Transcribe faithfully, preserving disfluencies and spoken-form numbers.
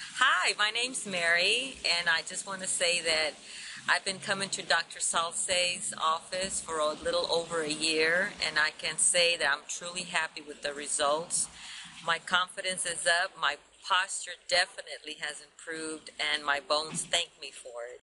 Hi, my name's Mary, and I just want to say that I've been coming to Doctor Salse's office for a little over a year, and I can say that I'm truly happy with the results. My confidence is up, my posture definitely has improved, and my bones thank me for it.